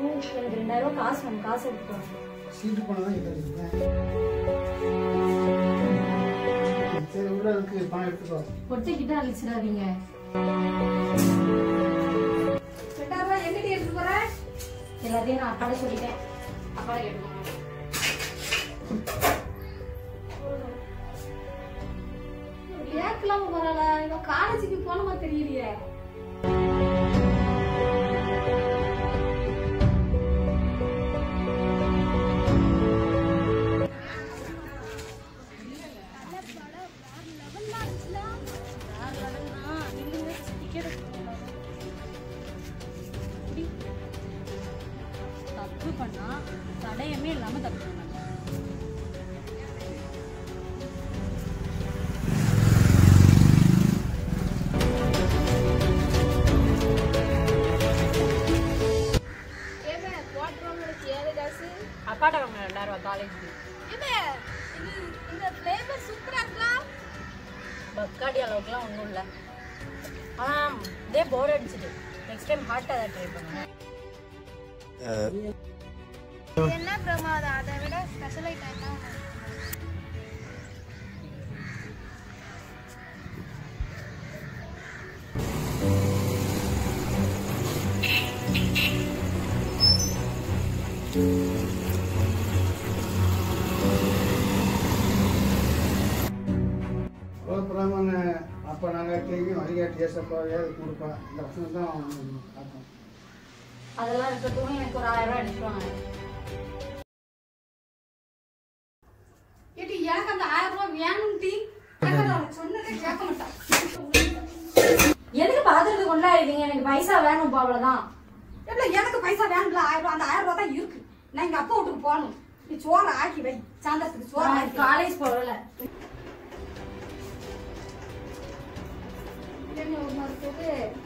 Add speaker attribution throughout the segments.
Speaker 1: எனக்கு 2000 ரூபாய் காசு வேணும். காசு எடுத்துக்கோங்க.
Speaker 2: சீட்டு போனதான் கேட்டேன். சரி உள்ள இருக்கு, பணம் எடுத்துக்கோ.
Speaker 1: கொட்டிக்கிட்ட அழிச்சிடாதீங்க. 2000 ரூபாய் எங்கிட்ட எடுத்து போற? எல்லாத்தையும் நான் அப்பாட சொல்லிட்டேன். அப்பாட கேட்டுக்கோங்க. கேட்கலாம போறாளா? இவன் காலேஜுக்கு போனமா தெரியலையே.
Speaker 3: தப்பு பண்ணா தடையமே இல்லாம தப்பு பண்ணாங்க. அப்பாட்ட வாங்க 2000 ரூபாய் காலேஜுக்கு. இந்த ஃப்ளேவர் சூப்பரா இருக்கலாம். பக்காடி அளவுக்குலாம் ஒன்றும் இல்லை. இதே போர் அடிச்சுது. நெக்ஸ்ட் டைம் ஹாட்டாக தான் ட்ரை பண்ணுவேன்.
Speaker 4: என்ன பிரமாதம், அதை விட ஸ்பெஷல் ஐட்டம் என்ன?
Speaker 2: அப்போ நாங்கள் கேள்வி வழிகாட்டி ஏசப்பாவே அது கொடுப்பா. இந்த வசனம் தான் பார்ப்போம்.
Speaker 1: அதெல்லாம் இருக்கட்டும், எனக்கு ஒரு 1000 ரூபாய் அடிச்சுவாங்க. ஏடி எனக்கு அந்த 1000 ரூபாய் வேணும்டி. சொன்னதே கேட்க மாட்டான். எதுக்கு பாத்துட்டு கொண்டாடுறீங்க? எனக்கு பைசா வேணும், அவ்வளவுதான். எனக்கு பைசா வேணும்ல. 1000 ரூபாய், அந்த 1000 ரூபாய் தான் இருக்கு. நான் எங்க அப்பா வீட்டுக்கு போகணும். நீ சோறு ஆக்கி வை. சாயந்தரத்துக்கு சோறு. காலேஜ் போகல. ஒரு மாதிரி போட்டு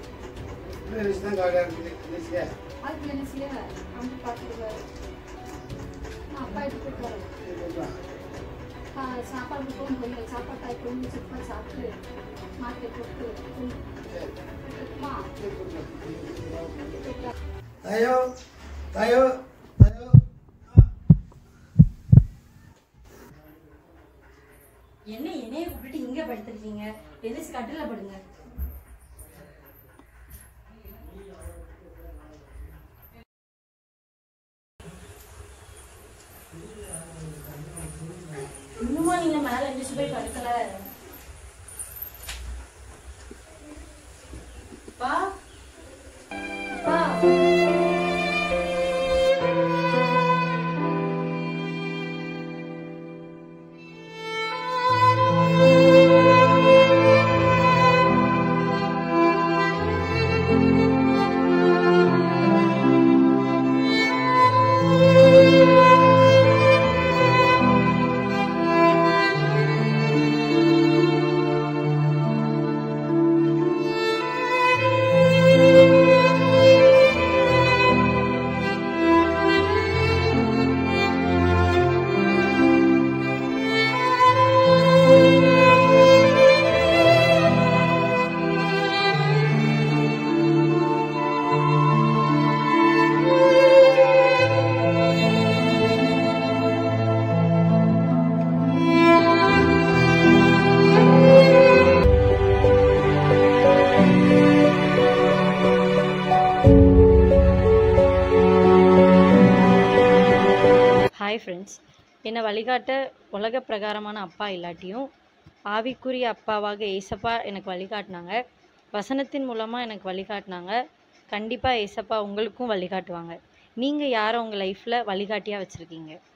Speaker 1: அதுக்கு என்ன செய்ய அம்மா பார்த்துருக்காரு. அப்பா எடுத்து போயிட்டாரு. சாப்பாடு போகும் போய் சாப்பாடு தாய் கொண்டு சாப்பாடு சாப்பிட்டு மார்க்கெட் போட்டு
Speaker 2: தாயோ தாயோ தாயோ.
Speaker 1: என்னைய கூப்பிட்டு இங்க படுத்திருக்கீங்க. எதிர்த்து கட்டில படுங்க. இன்னுமா நீங்க மேல எந்திரிச்சு போய் படுக்கல? பா பா
Speaker 3: ஹாய் ஃப்ரெண்ட்ஸ், என்னை வழிகாட்ட உலக பிரகாரமான அப்பா இல்லாட்டியும் ஆவிக்குரிய அப்பாவாக ஏசப்பா எனக்கு வழிகாட்டினாங்க. வசனத்தின் மூலமாக எனக்கு வழிகாட்டினாங்க. கண்டிப்பாக ஏசப்பா உங்களுக்கும் வழிகாட்டுவாங்க. நீங்கள் யாரை உங்கள் லைஃப்பில் வழிகாட்டியாக வச்சுருக்கீங்க?